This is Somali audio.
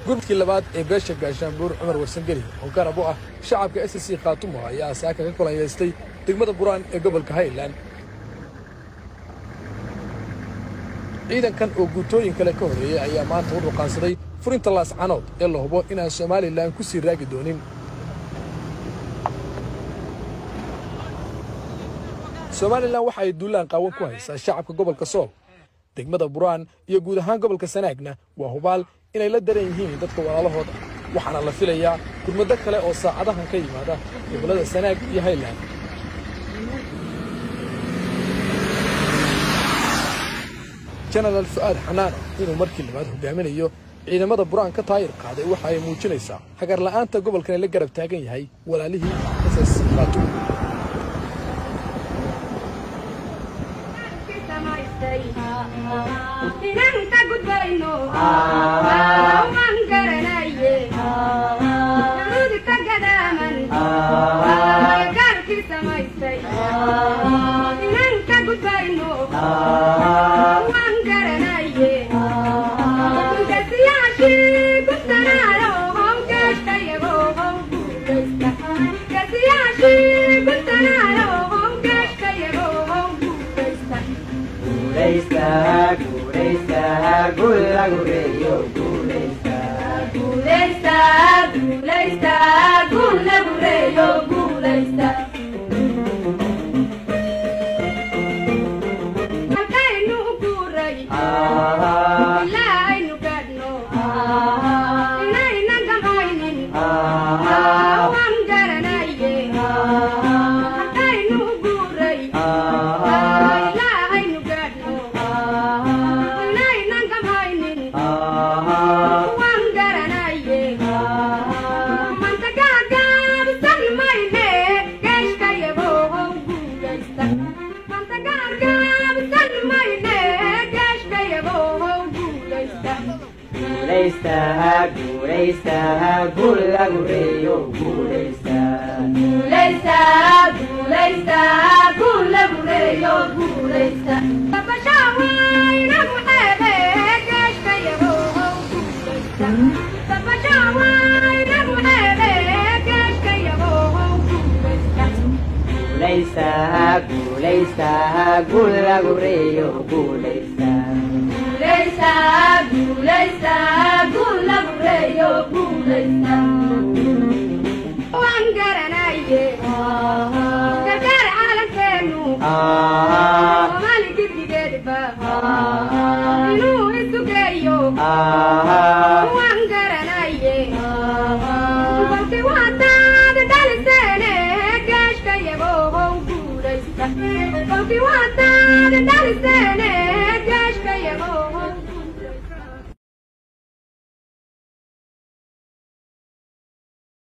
gurmadkii labaad ee beesha gaashaanbuur Cumar Warsangeli oo garab u ah shacabka SSC Khaatumo ayaa saaka ka kulayeystay degmada Buraan ee gobolka Highland. ciidankan oo guutooyin kale ka horeeyay ayaa maanta u ruqaansaday furinta Laascanood ee la hubo in Soomaaliland ku sii raagi doonin. Soomaaliland waxa ay duulaan qaawan ku haysaa shacabka gobolka Sool. degmada Buraan iyo guud ahaan gobolka Sanaagna waa hubaal inay la daran yihiin dadka walaalahooda waxaana la filayaa gurmado kale oo saacadahan ka yimaada gobolada Sanaag iyo Highland. General Fuad Xanaan inuu markii labaad hogaaminayo ciidamada Buraan ka taayir qaaday waxa ay muujinaysaa hagar la'aanta gobolkan la garab taagan yahay walaalihii SSC Khaatumo. If you want that,